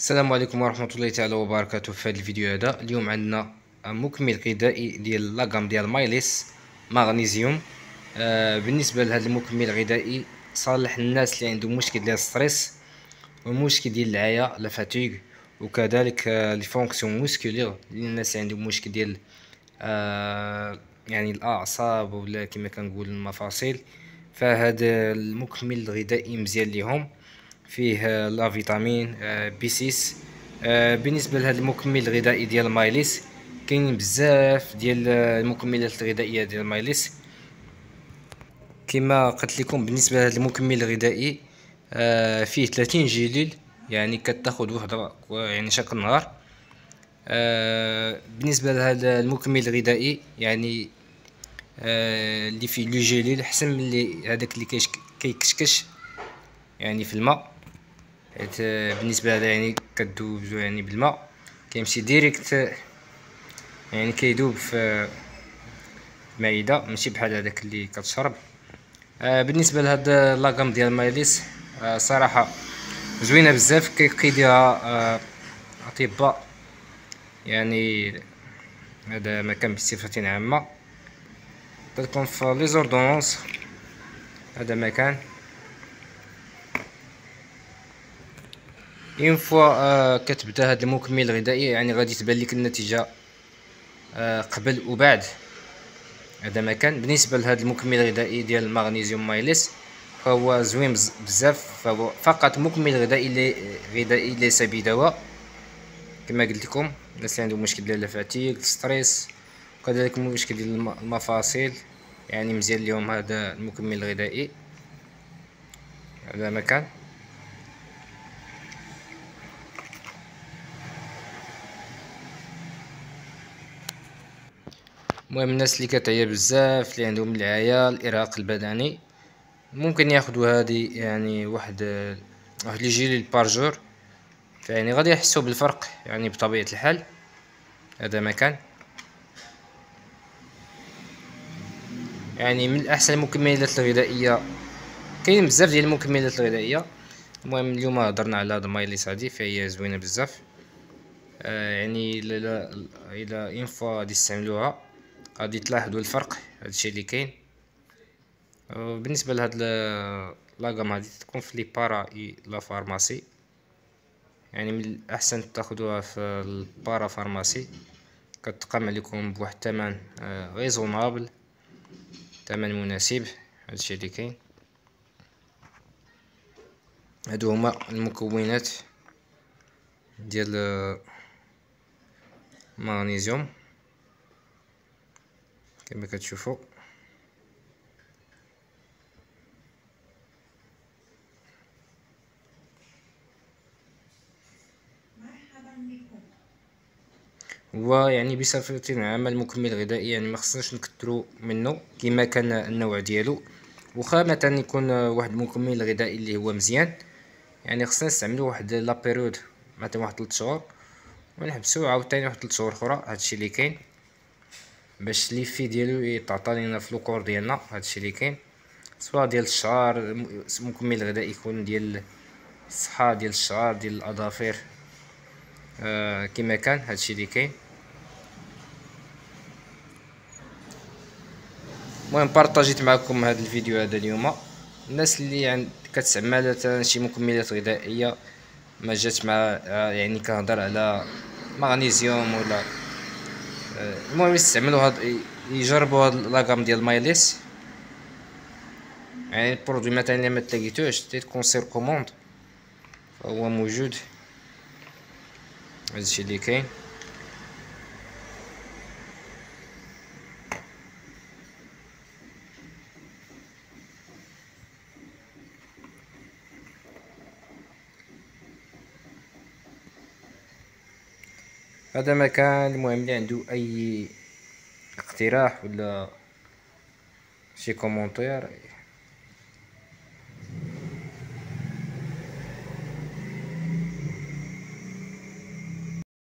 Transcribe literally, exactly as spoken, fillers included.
السلام عليكم ورحمة الله تعالى وبركاته. في هذا الفيديو هذا اليوم عندنا مكمل غذائي ديال لاغام ديال مايليس مغنيسيوم. آه بالنسبة لهذا المكمل الغذائي صالح الناس اللي عندهم مشكل ديال الستريس ومشكل ديال العيا لا فاتيغ، وكذلك آه لي فونكسيون موسكولير للناس اللي عندهم مشكل ديال آه يعني الاعصاب ولا كما كنقول المفاصل. فهذا المكمل الغذائي مزيان ليهم، فيه لا فيتامين بي ستة. بالنسبه لهذا المكمل الغذائي ديال مايليس كاين بزاف ديال المكملات الغذائيه ديال مايليس. كما قلت لكم بالنسبه لهذا المكمل الغذائي فيه ثلاثين جيليل، يعني كتاخذ وحده يعني شكل نهار. بالنسبه لهذا المكمل الغذائي يعني اللي فيه لو جيليل احسن من اللي هذاك اللي كيكشكش يعني في الماء، حيت بالنسبه لهذا يعني كدوب يعني بالماء كيمشي ديريكت يعني كيدوب في المعده، ماشي بحال هذاك اللي كتشرب. آه بالنسبه لهاد لاغام ديال مايليس آه صراحه زوينه بزاف، كيقيدها آه اطباء، يعني هذا ما كان بصفه عامه تكون في لي زوردونونس. هذا ما كان اون فوا آه كتبدا هذا المكمل الغذائي يعني غادي تبان لك النتيجه آه قبل وبعد. هذا ما كان بالنسبه لهذا المكمل الغذائي ديال المغنيسيوم مايليس، فهو زوين بزاف، فهو فقط مكمل غذائي غذائي ليس بدواء. كما قلت لكم الناس اللي عندهم مشكل ديال الفاتيك الستريس وكذلك مشكل ديال المفاصل يعني مزيان لهم هذا المكمل الغذائي. هذا ما كان المهم الناس اللي كتعيا بزاف اللي عندهم العيا الارهاق البدني ممكن ياخذوا هذه يعني واحد واحد لي جيلي بارجور، فيعني غادي يحسوا بالفرق يعني بطبيعه الحال. هذا ما كان يعني من احسن المكملات الغذائيه، كاين بزاف ديال المكملات الغذائيه. المهم اليوم هضرنا على هذا مايليس هذه، فهي زوينه بزاف. آه يعني الى الى اون فوا غادي تستعملوها غادي تلاحظوا الفرق. هادشي اللي كاين. بالنسبه لهاد لاغام هادي تكون في لي بارا اي لا فارماسي، يعني من الاحسن تاخذوها في البارا فارماسي، كتقام عليكم بواحد الثمن ريزونابل، ثمن مناسب. هادشي اللي كاين. هادو هما المكونات ديال مغنيسيوم كما كتشوفوا. هو يعني بصفة عامة المكمل الغذائي يعني ما خصناش نكثروا منه كما كان النوع ديالو، واخا مثلا يكون واحد المكمل غذائي اللي هو مزيان يعني خصنا نستعملوه واحد لا بيريود مثلا واحد ثلاث شهور ونحبسوه عاوتاني واحد ثلاث شهور اخرى. هادشي اللي كاين باش ليفي ديالو يتعطى لينا في الكور ديالنا. هادشي اللي كاين سواء ديال الشعر، مكمل غذائي يكون ديال الصحه ديال الشعر ديال الاظافر آه كما كان. هادشي اللي كاين. المهم بارطاجيت معكم هذا الفيديو هذا اليوم. الناس اللي عند كتستعمل مثلا شي مكملات غذائيه ما جات مع يعني كنهضر على مغنيسيوم ولا المهم يستعملوا هاد يجربوا هاد لاغام ديال مايليس. يعني البرودوي مثلا الا ما تلاقيتوش تكون سير كوموند فهو موجود. هادشي اللي كاين. هذا ما كان. المهم اللي عنده اي اقتراح ولا شي كومونتير